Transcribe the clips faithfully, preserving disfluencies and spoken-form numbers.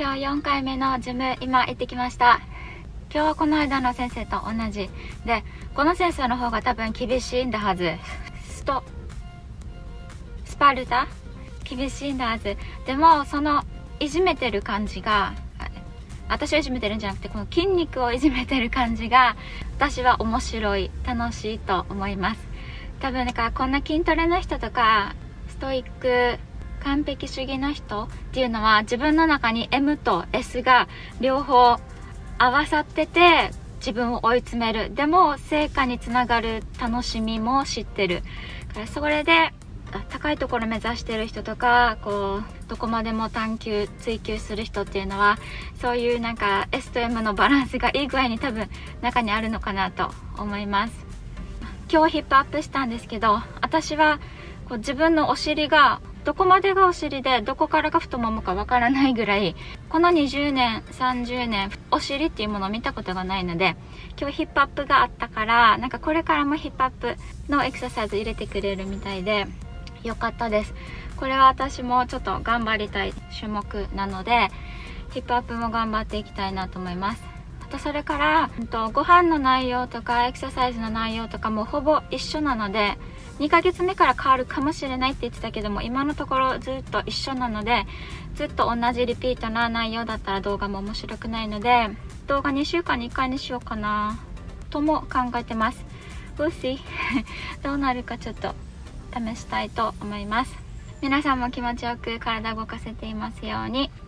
今日よんかいめのジム、今行ってきました。今日はこの間の先生と同じで、この先生の方が多分厳しいんだはず。ストスパルタ厳しいんだはず。でもそのいじめてる感じが、私をいじめてるんじゃなくて、この筋肉をいじめてる感じが私は面白い、楽しいと思います。多分だからこんな筋トレの人とかストイック完璧主義な人っていうのは、自分の中に エム と エス が両方合わさってて自分を追い詰める、でも成果につながる楽しみも知ってるから、それで高いところ目指してる人とか、こうどこまでも探求追求する人っていうのは、そういうなんか エス と エム のバランスがいい具合に多分中にあるのかなと思います。今日ヒップアップしたんですけど、私はこう自分のお尻がどこまでがお尻でどこからが太ももかわからないぐらい、このにじゅうねんさんじゅうねんお尻っていうものを見たことがないので、今日ヒップアップがあったから、なんかこれからもヒップアップのエクササイズ入れてくれるみたいでよかったです。これは私もちょっと頑張りたい種目なので、ヒップアップも頑張っていきたいなと思います。あとそれから、うんと、ご飯の内容とかエクササイズの内容とかもほぼ一緒なので、にかげつめから変わるかもしれないって言ってたけども、今のところずっと一緒なので、ずっと同じリピートな内容だったら動画も面白くないので、動画にしゅうかんにいっかいにしようかなとも考えてます。We'll see どうなるかちょっと試したいと思います。皆さんも気持ちよく体を動かせていますように。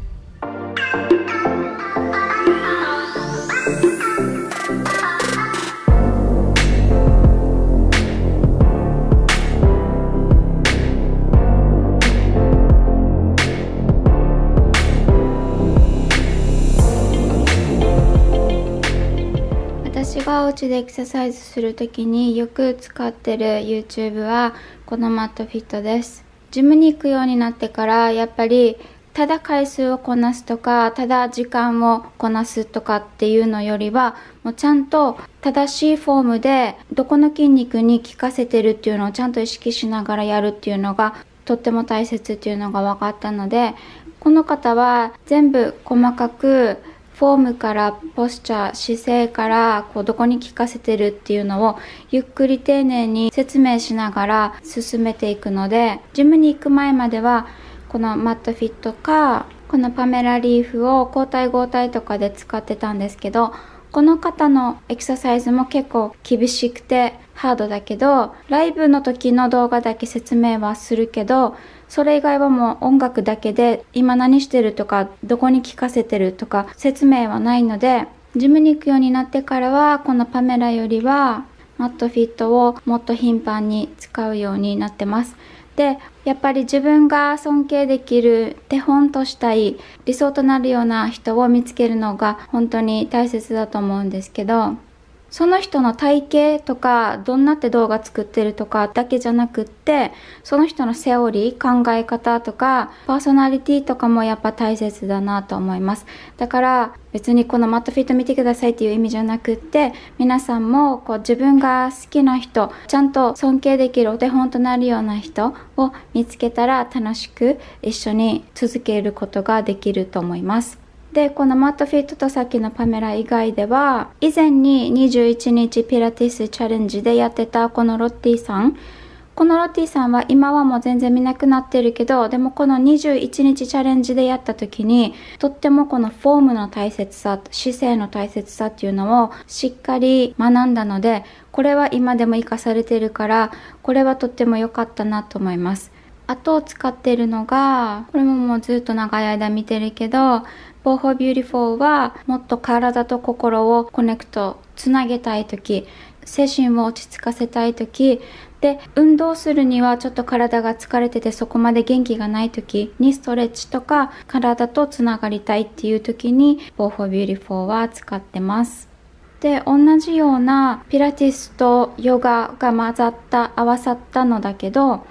私がお家でエクササイズするときによく使ってる YouTube はこのマットフィットです。ジムに行くようになってから、やっぱりただ回数をこなすとか、ただ時間をこなすとかっていうのよりは、もうちゃんと正しいフォームでどこの筋肉に効かせてるっていうのをちゃんと意識しながらやるっていうのがとっても大切っていうのが分かったので、この方は全部細かくフォームからポスチャー、姿勢からこうどこに効かせてるっていうのをゆっくり丁寧に説明しながら進めていくので、ジムに行く前まではこのマットフィットかこのパメラリーフを交代交代とかで使ってたんですけど、この方のエクササイズも結構厳しくてハードだけど、ライブの時の動画だけ説明はするけど、それ以外はもう音楽だけで今何してるとかどこに効かせてるとか説明はないので、ジムに行くようになってからはこのパメラよりはマットフィットをもっと頻繁に使うようになってます。で、やっぱり自分が尊敬できる、手本としたい、理想となるような人を見つけるのが本当に大切だと思うんですけど、その人の体型とかどんなって動画作ってるとかだけじゃなくって、その人のセオリー、考え方とかパーソナリティとかもやっぱ大切だなと思います。だから別にこのマットフィット見てくださいっていう意味じゃなくって、皆さんもこう自分が好きな人、ちゃんと尊敬できるお手本となるような人を見つけたら楽しく一緒に続けることができると思います。で、このマットフィットとさっきのパメラ以外では、以前ににじゅういちにちピラティスチャレンジでやってたこのロッティさん。このロッティさんは今はもう全然見なくなってるけど、でもこのにじゅういちにちチャレンジでやった時に、とってもこのフォームの大切さ、姿勢の大切さっていうのをしっかり学んだので、これは今でも活かされてるから、これはとっても良かったなと思います。あと使ってるのが、これももうずっと長い間見てるけど、ボーホービューティフォーはもっと体と心をコネクト、つなげたいとき、精神を落ち着かせたいとき、で、運動するにはちょっと体が疲れててそこまで元気がないときにストレッチとか体とつながりたいっていうときにボーホービューティフォーは使ってます。で、同じようなピラティスとヨガが混ざった、合わさったのだけど、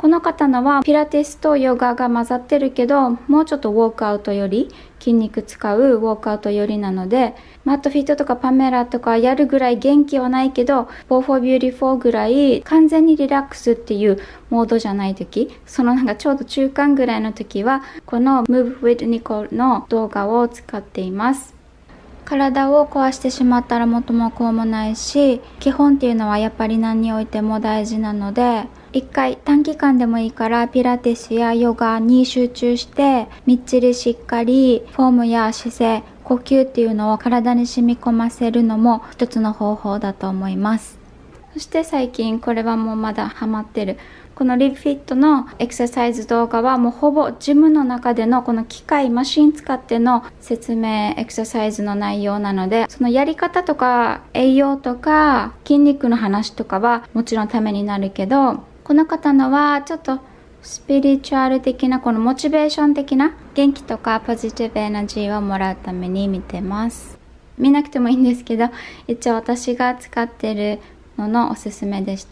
この方のはピラティスとヨガが混ざってるけど、もうちょっとウォークアウトより、筋肉使うウォークアウトよりなので、マットフィットとかパメラとかやるぐらい元気はないけど、フォーフォービューティフォーぐらい完全にリラックスっていうモードじゃない時、そのなんかちょうど中間ぐらいの時は、この Move with Nicole の動画を使っています。体を壊してしまったら元も子もないし、基本っていうのはやっぱり何においても大事なので、一回短期間でもいいからピラティスやヨガに集中して、みっちりしっかりフォームや姿勢、呼吸っていうのを体に染み込ませるのも一つの方法だと思います。そして最近これはもうまだハマってる。このリブフィットのエクササイズ動画はもうほぼジムの中でのこの機械、マシン使っての説明、エクササイズの内容なので、そのやり方とか栄養とか筋肉の話とかはもちろんためになるけど、この方のはちょっとスピリチュアル的なこのモチベーション的な元気とかポジティブエナジーをもらうために見てます。見なくてもいいんですけど、一応私が使ってるののおすすめでした。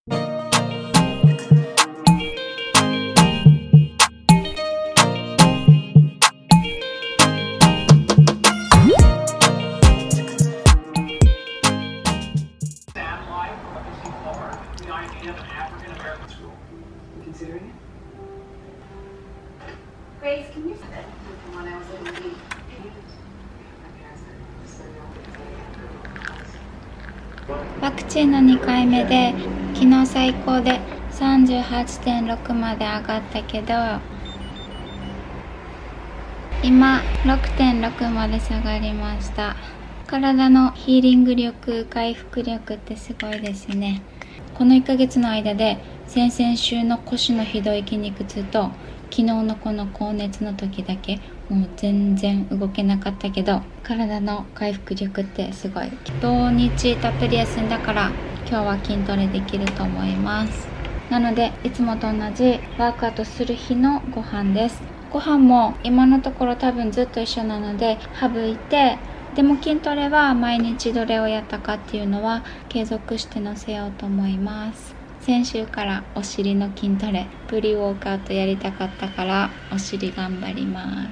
ワクチンのにかいめで昨日最高で さんじゅうはちてんろく まで上がったけど、今 ろくてんろく まで下がりました。体のヒーリング力、回復力ってすごいですね。このいっかげつの間で先々週の腰のひどい筋肉痛と昨日のこの高熱の時だけもう全然動けなかったけど、体の回復力ってすごい。土日たっぷり休んだから今日は筋トレできると思います。なのでいつもと同じワークアウトする日のご飯です。ご飯も今のところ多分ずっと一緒なので省いて、でも筋トレは毎日どれをやったかっていうのは継続して載せようと思います。先週からお尻の筋トレ、プリウォークアウトやりたかったからお尻頑張ります。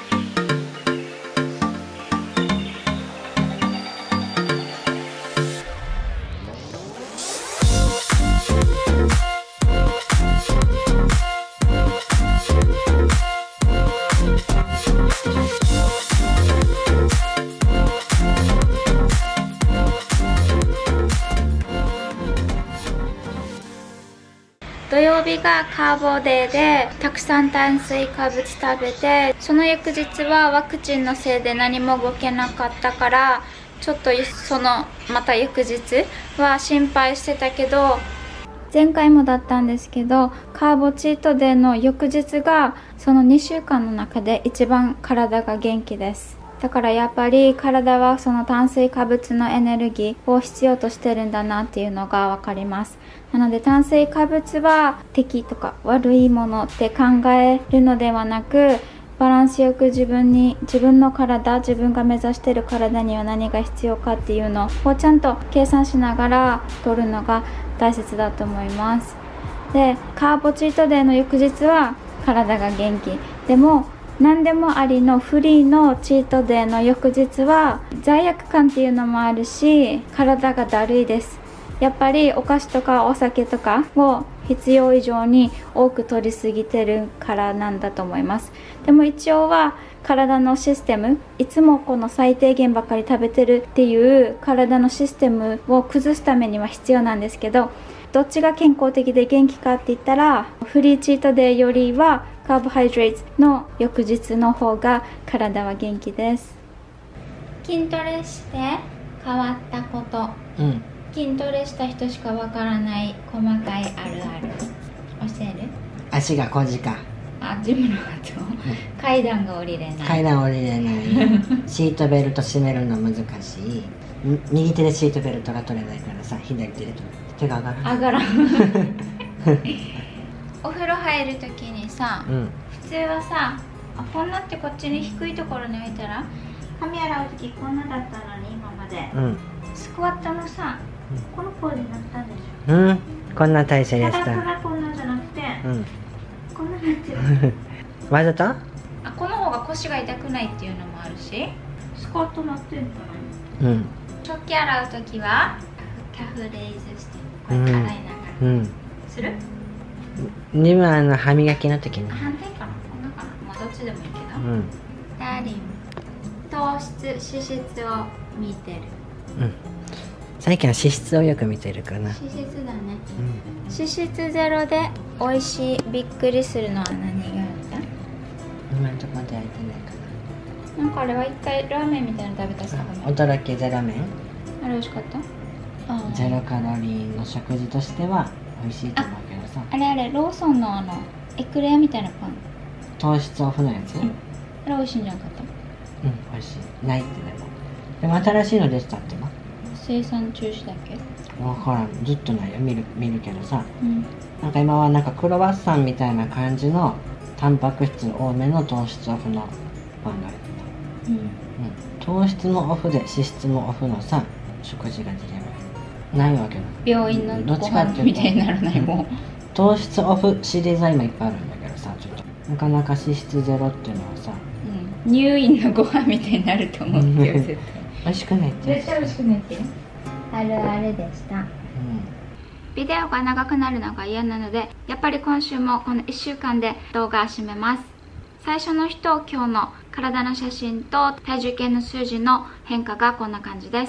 土曜日がカーボデーでたくさん炭水化物食べて、その翌日はワクチンのせいで何も動けなかったから、ちょっとそのまた翌日は心配してたけど、前回もだったんですけど、カーボチートデーの翌日がそのにしゅうかんの中で一番体が元気です。だからやっぱり体はその炭水化物のエネルギーを必要としてるんだなっていうのがわかります。なので炭水化物は敵とか悪いものって考えるのではなく、バランスよく自分に、自分の体、自分が目指している体には何が必要かっていうのをちゃんと計算しながら取るのが大切だと思います。で、カーボチートデーの翌日は体が元気。でも何でもありのフリーのチートデーの翌日は罪悪感っていうのもあるし、体がだるいです。やっぱりお菓子とかお酒とかを必要以上に多く取りすぎてるからなんだと思います。でも一応は体のシステム、いつもこの最低限ばかり食べてるっていう体のシステムを崩すためには必要なんですけど、どっちが健康的で元気かって言ったら、フリーチートデーよりはカーボハイドレートの翌日の方が体は元気です。筋トレして変わったこと、うん、筋トレした人しかわからない細かいあるある教える？ 足が小じか。 あ、ジムの後、階段が降りれない。 階段降りれない。シートベルト締めるの難しい。右手でシートベルトが取れないからさ、左手で手が上がらない。 上がらん。お風呂入るときにさ、うん、普通はさ、あ、こんなってこっちに低いところに置いたら髪洗うときこんなだったのに今まで、うん、スクワットのさ、うん、このポーズになったんでしょ。 うん、こんな体勢でした。 ただただこんなじゃなくね、 うん、 こんななってるわざと？ あ、この方が腰が痛くないっていうのもあるし、スカートなってんかな。 うん。 食器洗うときはキャフレーズしてこうやって洗いながら、 うん。 する？ 自分はあの歯磨きの時に。 反対かな、こんなかな、まあどっちでもいいけど。 うん。 ダーリン、糖質、脂質を見てる。 うん。最近は脂質をよく見てるかな。 脂質だね。 うん。 脂質ゼロで美味しい、びっくりするのは何があった？ 今のところで焼いてないかなんかあれは一回ラーメンみたいなの食べたさ。 な。驚きゼロ麺。 あれ美味しかった？あゼロカロリーの食事としては美味しいと思うけどさ。 あれあれ、ローソンのあのエクレアみたいなパン。 糖質オフのやつ？うん、 あれ美味しいんじゃなかった？ うん、美味しい。ないってでも。でも新しいのでしたってば。 生産中止だっけ？ わからん、ずっとないよ、見る見るけどさ。 うん。 なんか今はなんかクロワッサンみたいな感じのタンパク質多めの糖質オフのパンが出てた。うん。うん。糖質もオフで脂質もオフのさ、食事が出てる。ないわけだ。 病院のご飯みたいにならないもん。 糖質オフシリーズは今いっぱいあるんだけどさ、ちょっとなかなか脂質ゼロっていうのはさ、 うん、入院のご飯みたいになると思うよ。絶対美味しくないって絶対美味しくないってよ。あるあるでした。うん。ビデオが長くなるのが嫌なので、やっぱり今週もこのいっしゅうかんで動画を締めます。最初の人、今日の体の写真と体重計の数字の変化がこんな感じです。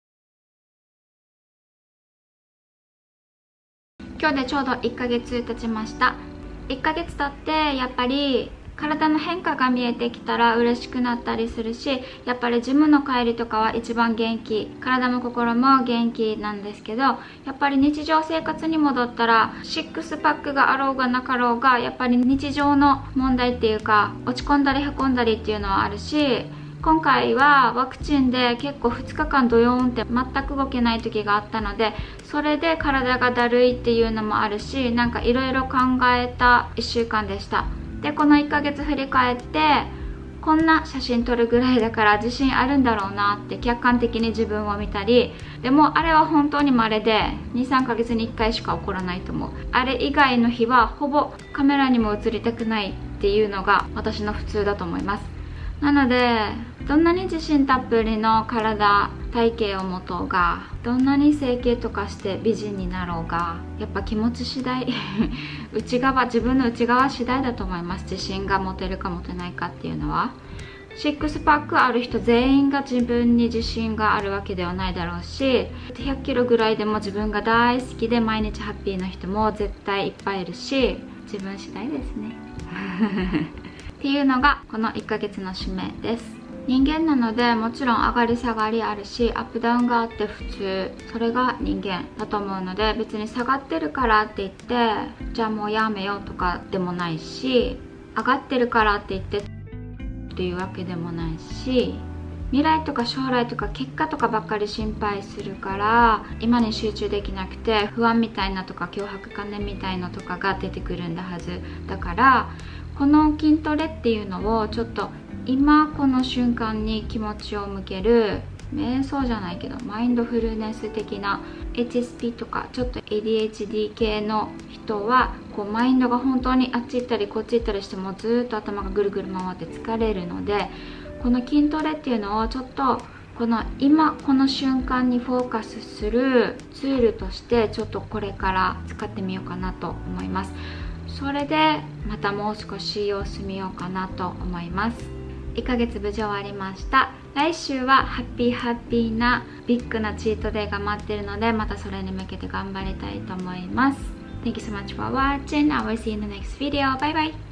今日でちょうどいっかげつ経ちました。いっかげつ経ってやっぱり体の変化が見えてきたら嬉しくなったりするし、やっぱりジムの帰りとかは一番元気、体も心も元気なんですけど、やっぱり日常生活に戻ったらシックスパックがあろうがなかろうが、やっぱり日常の問題っていうか、落ち込んだりへこんだりっていうのはあるし、今回はワクチンで結構ふつかかんドヨーンって全く動けない時があったので、それで体がだるいっていうのもあるし、なんかいろいろ考えたいっしゅうかんでした。で、このいっかげつ振り返って、こんな写真撮るぐらいだから自信あるんだろうなって客観的に自分を見たり、でもあれは本当に稀でにさんかげつにいっかいしか起こらないと思う。あれ以外の日はほぼカメラにも映りたくないっていうのが私の普通だと思います。なので、どんなに自信たっぷりの体体型を持とうが、どんなに整形とかして美人になろうが、やっぱ気持ち次第内側、自分の内側次第だと思います。自信が持てるか持てないかっていうのは。シックスパックある人全員が自分に自信があるわけではないだろうし、ひゃっキロぐらいでも自分が大好きで毎日ハッピーな人も絶対いっぱいいるし、自分次第ですねっていうのがこのいっかげつの締めです。人間なのでもちろん上がり下がりあるし、アップダウンがあって普通、それが人間だと思うので、別に下がってるからって言ってじゃあもうやめようとかでもないし、上がってるからって言ってっていうわけでもないし、未来とか将来とか結果とかばっかり心配するから今に集中できなくて不安みたいなとか強迫観念みたいなとかが出てくるんだはずだから、この筋トレっていうのをちょっと今この瞬間に気持ちを向ける瞑想じゃないけどマインドフルネス的な エイチエスピー とかちょっと エーディーエイチディー 系の人はこうマインドが本当にあっち行ったりこっち行ったりしてもずっと頭がぐるぐる回って疲れるので、この筋トレっていうのをちょっとこの今この瞬間にフォーカスするツールとしてちょっとこれから使ってみようかなと思います。それでまたもう少し様子見ようかなと思います。いっかげつ無事終わりました。来週はハッピーハッピーなビッグなチートデイが待ってるので、またそれに向けて頑張りたいと思います。Thank you so much for watching. I will see you in the next video. Bye bye!